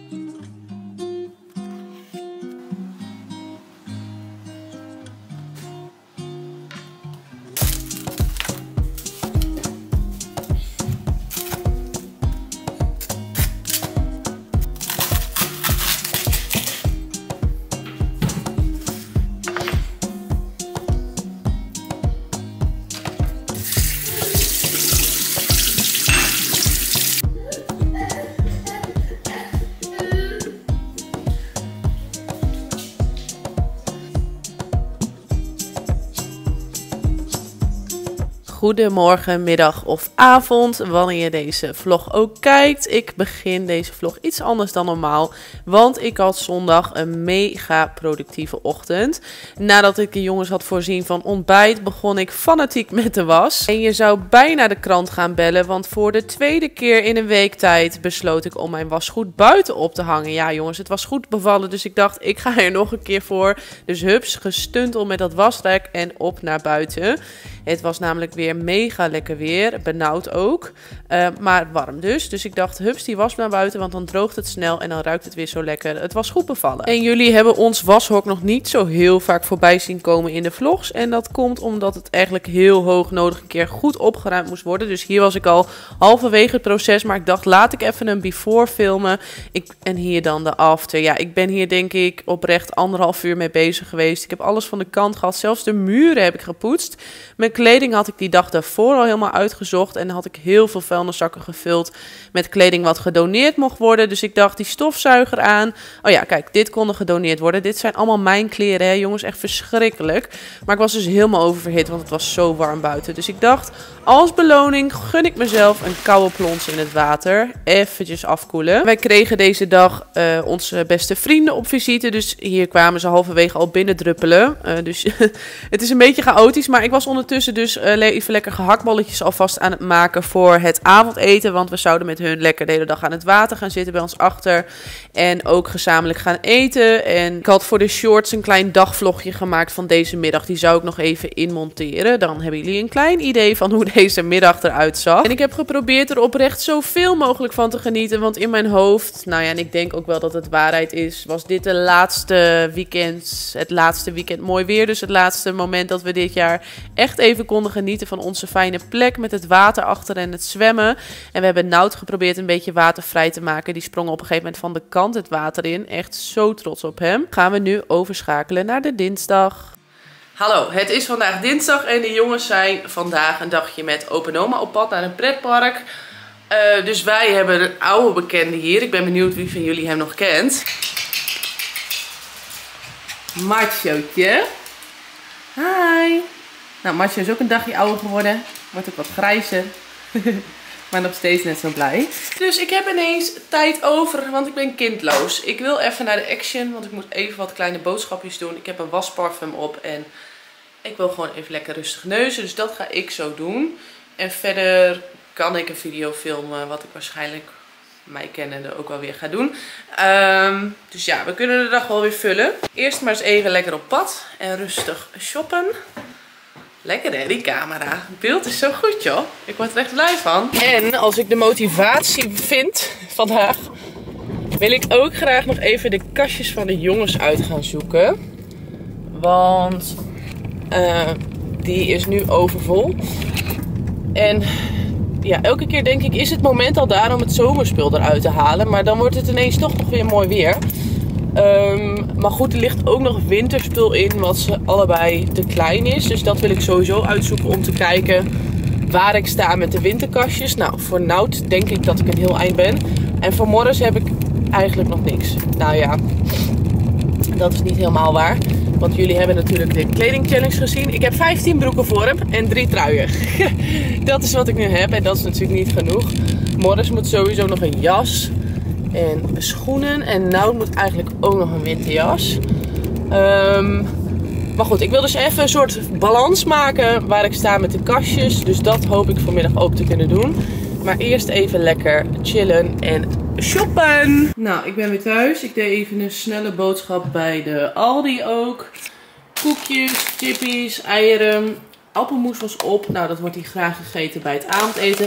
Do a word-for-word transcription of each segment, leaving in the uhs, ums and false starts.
Goedemorgen, middag of avond, wanneer je deze vlog ook kijkt. Ik begin deze vlog iets anders dan normaal, want ik had zondag een mega productieve ochtend. Nadat ik de jongens had voorzien van ontbijt, begon ik fanatiek met de was. En je zou bijna de krant gaan bellen, want voor de tweede keer in een week tijd besloot ik om mijn wasgoed buiten op te hangen. Ja jongens, het was goed bevallen, dus ik dacht ik ga er nog een keer voor. Dus hups, gestuntel met dat wasrek en op naar buiten. Het was namelijk weer mega lekker weer, benauwd ook, uh, maar warm dus. Dus ik dacht, hups, die was naar buiten, want dan droogt het snel en dan ruikt het weer zo lekker. Het was goed bevallen. En jullie hebben ons washok nog niet zo heel vaak voorbij zien komen in de vlogs. En dat komt omdat het eigenlijk heel hoog nodig een keer goed opgeruimd moest worden. Dus hier was ik al halverwege het proces, maar ik dacht, laat ik even een before filmen. Ik, en hier dan de after. Ja, ik ben hier denk ik oprecht anderhalf uur mee bezig geweest. Ik heb alles van de kant gehad, zelfs de muren heb ik gepoetst. Mijn kleding had ik die dag daarvoor al helemaal uitgezocht. En dan had ik heel veel vuilniszakken gevuld met kleding wat gedoneerd mocht worden. Dus ik dacht, die stofzuiger aan. Oh ja, kijk, dit kon gedoneerd worden. Dit zijn allemaal mijn kleren, hè, jongens. Echt verschrikkelijk. Maar ik was dus helemaal oververhit, want het was zo warm buiten. Dus ik dacht, als beloning gun ik mezelf een koude plons in het water. Eventjes afkoelen. Wij kregen deze dag uh, onze beste vrienden op visite. Dus hier kwamen ze halverwege al binnendruppelen. Uh, dus het is een beetje chaotisch. Maar ik was ondertussen dus uh, even lekker gehaktballetjes alvast aan het maken voor het avondeten. Want we zouden met hun lekker de hele dag aan het water gaan zitten bij ons achter. En ook gezamenlijk gaan eten. En ik had voor de shorts een klein dagvlogje gemaakt van deze middag. Die zou ik nog even inmonteren. Dan hebben jullie een klein idee van hoe deze middag eruit zag. En ik heb geprobeerd er oprecht zoveel mogelijk van te genieten. Want in mijn hoofd, nou ja, en ik denk ook wel dat het waarheid is, was dit de laatste weekend, het laatste weekend mooi weer. Dus het laatste moment dat we dit jaar echt even konden genieten van onze fijne plek met het water achter en het zwemmen. En we hebben Nout geprobeerd een beetje watervrij te maken. Die sprong op een gegeven moment van de kant het water in. Echt zo trots op hem. Gaan we nu overschakelen naar de dinsdag. Hallo, het is vandaag dinsdag en de jongens zijn vandaag een dagje met opa en oma op pad naar een pretpark. Uh, dus wij hebben een oude bekende hier. Ik ben benieuwd wie van jullie hem nog kent. Machootje. Hi. Nou, Macho is ook een dagje ouder geworden. Wordt ook wat grijzer. Maar nog steeds net zo blij. Dus ik heb ineens tijd over, want ik ben kindloos. Ik wil even naar de Action, want ik moet even wat kleine boodschapjes doen. Ik heb een wasparfum op en ik wil gewoon even lekker rustig neuzen. Dus dat ga ik zo doen. En verder kan ik een video filmen, wat ik waarschijnlijk mij kennende ook wel weer ga doen. Um, dus ja, we kunnen de dag wel weer vullen. Eerst maar eens even lekker op pad en rustig shoppen. Lekker hè, die camera. Het beeld is zo goed joh. Ik word er echt blij van. En als ik de motivatie vind vandaag, wil ik ook graag nog even de kastjes van de jongens uit gaan zoeken. Want uh, die is nu overvol. En ja, elke keer denk ik, is het moment al daar om het zomerspul eruit te halen. Maar dan wordt het ineens toch nog weer mooi weer. Um, maar goed, er ligt ook nog winterspul in wat ze allebei te klein is. Dus dat wil ik sowieso uitzoeken om te kijken waar ik sta met de winterkastjes. Nou, voor Nout denk ik dat ik een heel eind ben. En voor Morris heb ik eigenlijk nog niks. Nou ja, dat is niet helemaal waar. Want jullie hebben natuurlijk de kledingchallenge gezien. Ik heb vijftien broeken voor hem en drie truien. Dat is wat ik nu heb en dat is natuurlijk niet genoeg. Morris moet sowieso nog een jas en schoenen. En Nout moet eigenlijk ook nog een winterjas. Um, maar goed, ik wil dus even een soort balans maken waar ik sta met de kastjes. Dus dat hoop ik vanmiddag ook te kunnen doen. Maar eerst even lekker chillen en shoppen. Nou, ik ben weer thuis. Ik deed even een snelle boodschap bij de Aldi ook. Koekjes, chippies, eieren. Appelmoes was op. Nou, dat wordt hier graag gegeten bij het avondeten.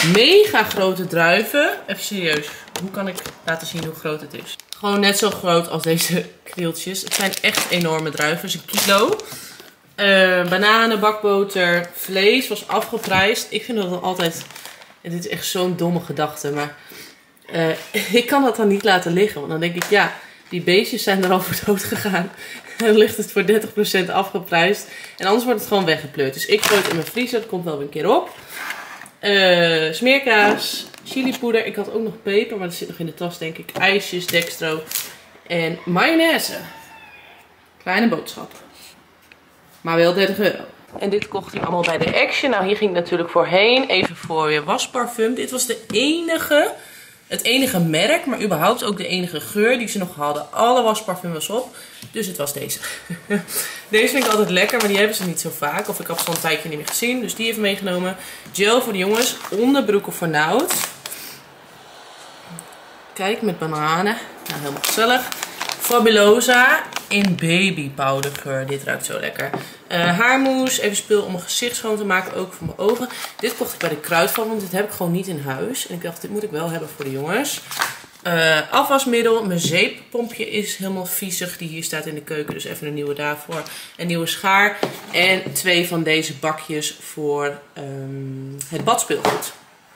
Mega grote druiven. Even serieus. Hoe kan ik laten zien hoe groot het is? Gewoon net zo groot als deze krieltjes. Het zijn echt enorme druiven. Dus een kilo. Uh, bananen, bakboter, vlees was afgeprijsd. Ik vind dat dan altijd... En dit is echt zo'n domme gedachte. Maar uh, ik kan dat dan niet laten liggen. Want dan denk ik, ja, die beestjes zijn er al voor dood gegaan. En dan ligt het voor dertig procent afgeprijsd. En anders wordt het gewoon weggepleurd. Dus ik gooi het in mijn vriezer. Dat komt wel weer een keer op. Uh, smeerkaas, chilipoeder. Ik had ook nog peper, maar dat zit nog in de tas denk ik. IJsjes, dextro en mayonaise. Kleine boodschap. Maar wel dertig euro. En dit kocht hij allemaal bij de Action. Nou, hier ging ik natuurlijk voorheen. Even voor je wasparfum. Dit was de enige, het enige merk, maar überhaupt ook de enige geur die ze nog hadden. Alle wasparfum was op. Dus het was deze. Deze vind ik altijd lekker, maar die hebben ze niet zo vaak. Of ik heb ze al een tijdje niet meer gezien. Dus die even meegenomen. Gel voor de jongens. Onderbroeken voor Nout. Kijk, met bananen. Nou, helemaal gezellig. Fabulosa in baby powdergeur. Dit ruikt zo lekker. Uh, haarmoes. Even spul om mijn gezicht schoon te maken. Ook voor mijn ogen. Dit kocht ik bij de Kruidvat, want dit heb ik gewoon niet in huis. En ik dacht, dit moet ik wel hebben voor de jongens. Uh, afwasmiddel. Mijn zeeppompje is helemaal viezig. Die hier staat in de keuken. Dus even een nieuwe daarvoor. Een nieuwe schaar. En twee van deze bakjes voor um, het badspeelgoed.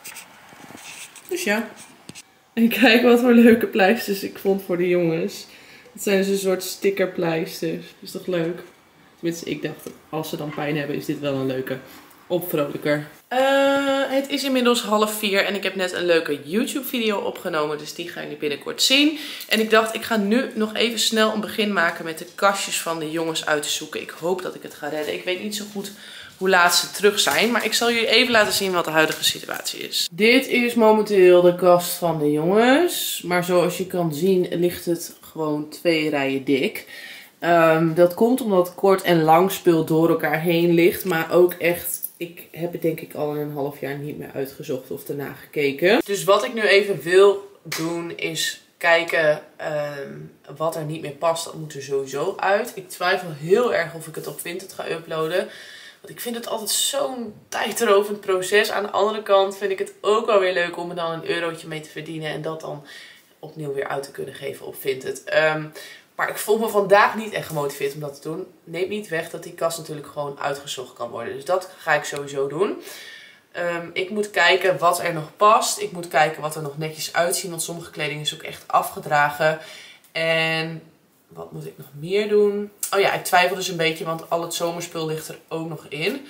Dus ja. En kijk wat voor leuke pleisters ik vond voor de jongens. Het zijn dus een soort stickerpleisters. Is toch leuk? Tenminste, ik dacht, als ze dan pijn hebben, is dit wel een leuke opvrolijker. Uh, het is inmiddels half vier en ik heb net een leuke YouTube video opgenomen. Dus die gaan jullie binnenkort zien. En ik dacht, ik ga nu nog even snel een begin maken met de kastjes van de jongens uit te zoeken. Ik hoop dat ik het ga redden. Ik weet niet zo goed hoe laat ze terug zijn. Maar ik zal jullie even laten zien wat de huidige situatie is. Dit is momenteel de kast van de jongens. Maar zoals je kan zien ligt het gewoon twee rijen dik. Um, dat komt omdat kort en lang spul door elkaar heen ligt. Maar ook echt, ik heb het denk ik al in een half jaar niet meer uitgezocht of erna gekeken. Dus wat ik nu even wil doen is kijken um, wat er niet meer past. Dat moet er sowieso uit. Ik twijfel heel erg of ik het op Vinted ga uploaden. Want ik vind het altijd zo'n tijdrovend proces. Aan de andere kant vind ik het ook wel weer leuk om er dan een eurotje mee te verdienen. En dat dan opnieuw weer uit te kunnen geven op Vinted. Um, maar ik voel me vandaag niet echt gemotiveerd om dat te doen. Neemt niet weg dat die kast natuurlijk gewoon uitgezocht kan worden. Dus dat ga ik sowieso doen. Um, ik moet kijken wat er nog past. Ik moet kijken wat er nog netjes uitziet. Want sommige kleding is ook echt afgedragen. En wat moet ik nog meer doen? Oh ja, ik twijfel dus een beetje, want al het zomerspul ligt er ook nog in.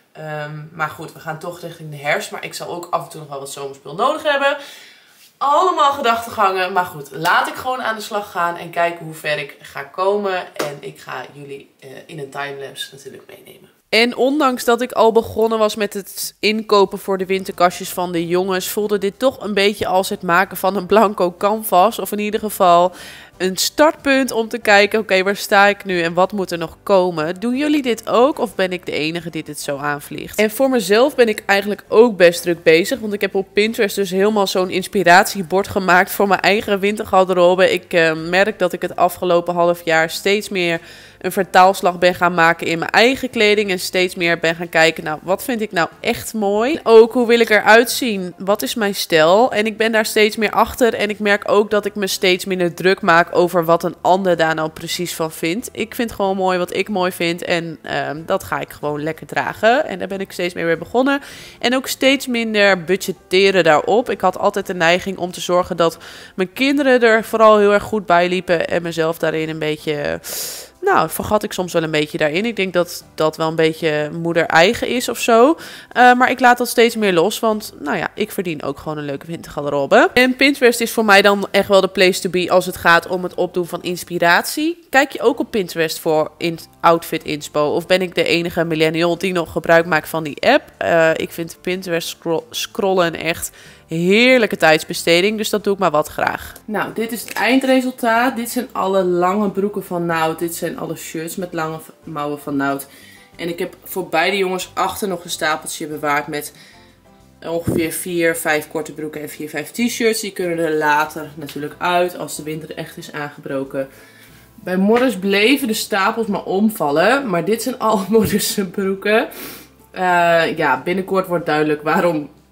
Um, maar goed, we gaan toch richting de herfst. Maar ik zal ook af en toe nog wel wat zomerspul nodig hebben. Allemaal gedachtegangen. Maar goed, laat ik gewoon aan de slag gaan en kijken hoe ver ik ga komen. En ik ga jullie uh, in een timelapse natuurlijk meenemen. En ondanks dat ik al begonnen was met het inkopen voor de winterkastjes van de jongens, voelde dit toch een beetje als het maken van een blanco canvas. Of in ieder geval een startpunt om te kijken, oké, okay, waar sta ik nu en wat moet er nog komen? Doen jullie dit ook of ben ik de enige die dit zo aanvliegt? En voor mezelf ben ik eigenlijk ook best druk bezig, want ik heb op Pinterest dus helemaal zo'n inspiratiebord gemaakt voor mijn eigen wintergarderobe. Ik uh, merk dat ik het afgelopen half jaar steeds meer een vertaalslag ben gaan maken in mijn eigen kleding en steeds meer ben gaan kijken, nou, wat vind ik nou echt mooi? Ook, hoe wil ik eruit zien? Wat is mijn stijl? En ik ben daar steeds meer achter en ik merk ook dat ik me steeds minder druk maak over wat een ander daar nou precies van vindt. Ik vind gewoon mooi wat ik mooi vind en uh, dat ga ik gewoon lekker dragen. En daar ben ik steeds meer mee begonnen. En ook steeds minder budgetteren daarop. Ik had altijd de neiging om te zorgen dat mijn kinderen er vooral heel erg goed bij liepen en mezelf daarin een beetje... Nou, vergat ik soms wel een beetje daarin. Ik denk dat dat wel een beetje moeder eigen is of zo. Uh, maar ik laat dat steeds meer los. Want, nou ja, ik verdien ook gewoon een leuke wintergarderobe. En Pinterest is voor mij dan echt wel de place to be als het gaat om het opdoen van inspiratie. Kijk je ook op Pinterest voor in outfit inspo? Of ben ik de enige millennial die nog gebruik maakt van die app? Uh, ik vind Pinterest scroll scrollen echt heerlijke tijdsbesteding, dus dat doe ik maar wat graag. Nou, dit is het eindresultaat. Dit zijn alle lange broeken van Nout. Dit zijn alle shirts met lange mouwen van Nout. En ik heb voor beide jongens achter nog een stapeltje bewaard met ongeveer vier, vijf korte broeken en vier, vijf t-shirts. Die kunnen er later natuurlijk uit als de winter echt is aangebroken. Bij Morris bleven de stapels maar omvallen, maar dit zijn alle Morris broeken. Uh, ja, binnenkort wordt duidelijk waarom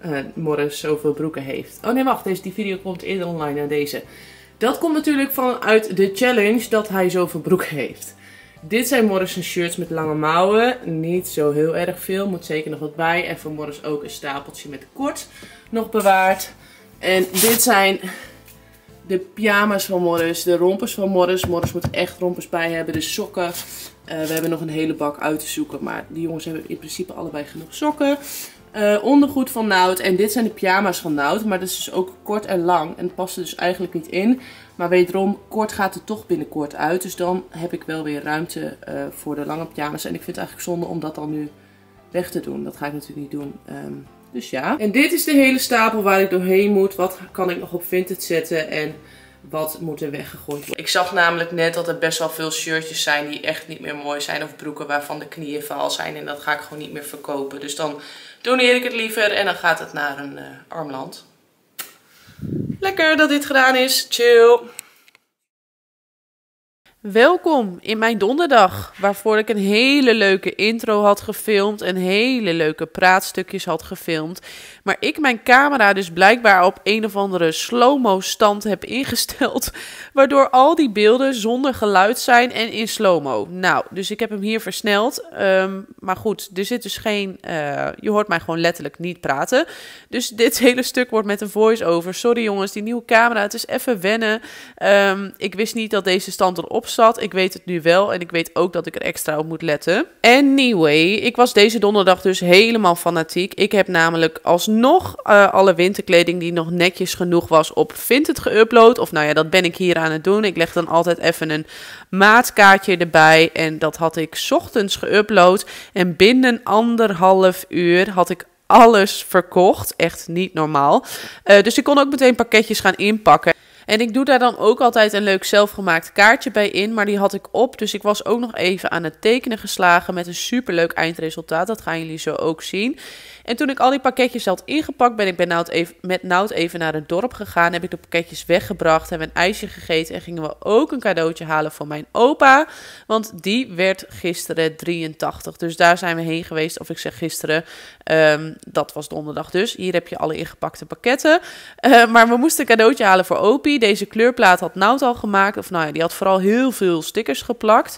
uh, Morris zoveel broeken heeft. Oh nee, wacht. Deze, die video komt eerder online dan deze. Dat komt natuurlijk vanuit de challenge dat hij zoveel broeken heeft. Dit zijn Morris' shirts met lange mouwen. Niet zo heel erg veel. Moet zeker nog wat bij. En voor Morris ook een stapeltje met kort nog bewaard. En dit zijn de pyjama's van Morris. De rompers van Morris. Morris moet echt rompers bij hebben. De sokken. Uh, we hebben nog een hele bak uit te zoeken. Maar die jongens hebben in principe allebei genoeg sokken. Uh, ondergoed van Nout. En dit zijn de pyjama's van Nout. Maar dat is dus ook kort en lang. En het past er dus eigenlijk niet in. Maar wederom, kort gaat er toch binnenkort uit. Dus dan heb ik wel weer ruimte uh, voor de lange pyjama's. En ik vind het eigenlijk zonde om dat dan nu weg te doen. Dat ga ik natuurlijk niet doen. Um, dus ja. En dit is de hele stapel waar ik doorheen moet. Wat kan ik nog op Vinted zetten en wat moet er weggegooid worden. Ik zag namelijk net dat er best wel veel shirtjes zijn die echt niet meer mooi zijn. Of broeken waarvan de knieën vaal zijn. En dat ga ik gewoon niet meer verkopen. Dus dan doneer ik het liever en dan gaat het naar een uh, arm land. Lekker dat dit gedaan is. Chill. Welkom in mijn donderdag, waarvoor ik een hele leuke intro had gefilmd en hele leuke praatstukjes had gefilmd. Maar ik mijn camera dus blijkbaar op een of andere slow-mo stand heb ingesteld, waardoor al die beelden zonder geluid zijn en in slow-mo. Nou, dus ik heb hem hier versneld, um, maar goed, er zit dus geen, uh, je hoort mij gewoon letterlijk niet praten. Dus dit hele stuk wordt met een voice-over. Sorry jongens, die nieuwe camera, het is even wennen. Um, ik wist niet dat deze stand erop zat. Ik weet het nu wel en ik weet ook dat ik er extra op moet letten. Anyway, ik was deze donderdag dus helemaal fanatiek. Ik heb namelijk alsnog uh, alle winterkleding die nog netjes genoeg was op Vinted geüpload. Of nou ja, dat ben ik hier aan het doen. Ik leg dan altijd even een maatkaartje erbij en dat had ik 's ochtends geüpload. En binnen anderhalf uur had ik alles verkocht. Echt niet normaal. Uh, dus ik kon ook meteen pakketjes gaan inpakken. En ik doe daar dan ook altijd een leuk zelfgemaakt kaartje bij in, maar die had ik op. Dus ik was ook nog even aan het tekenen geslagen met een superleuk eindresultaat. Dat gaan jullie zo ook zien. En toen ik al die pakketjes had ingepakt, ben ik bij Nout even, met Nout even naar het dorp gegaan. Heb ik de pakketjes weggebracht, hebben een ijsje gegeten en gingen we ook een cadeautje halen voor mijn opa. Want die werd gisteren drieëntachtig. Dus daar zijn we heen geweest. Of ik zeg gisteren, um, dat was donderdag dus. Hier heb je alle ingepakte pakketten. Uh, maar we moesten een cadeautje halen voor Opie. Deze kleurplaat had Nout al gemaakt. Of nou ja, die had vooral heel veel stickers geplakt.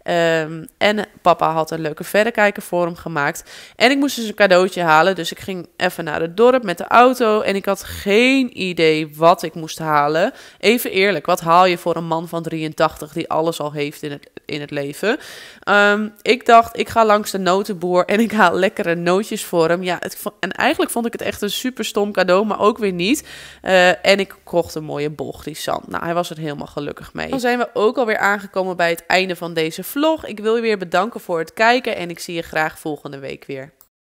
Um, en papa had een leuke verrekijker voor hem gemaakt. En ik moest dus een cadeautje halen. Dus ik ging even naar het dorp met de auto. En ik had geen idee wat ik moest halen. Even eerlijk, wat haal je voor een man van drieëntachtig die alles al heeft in het, in het leven? Um, ik dacht, ik ga langs de notenboer en ik haal lekkere nootjes voor hem. Ja, het, en eigenlijk vond ik het echt een super stom cadeau, maar ook weer niet. Uh, en ik kocht een mooie Bolgrisant. Nou, hij was er helemaal gelukkig mee. Dan zijn we ook alweer aangekomen bij het einde van deze vlog. Ik wil je weer bedanken voor het kijken en ik zie je graag volgende week weer.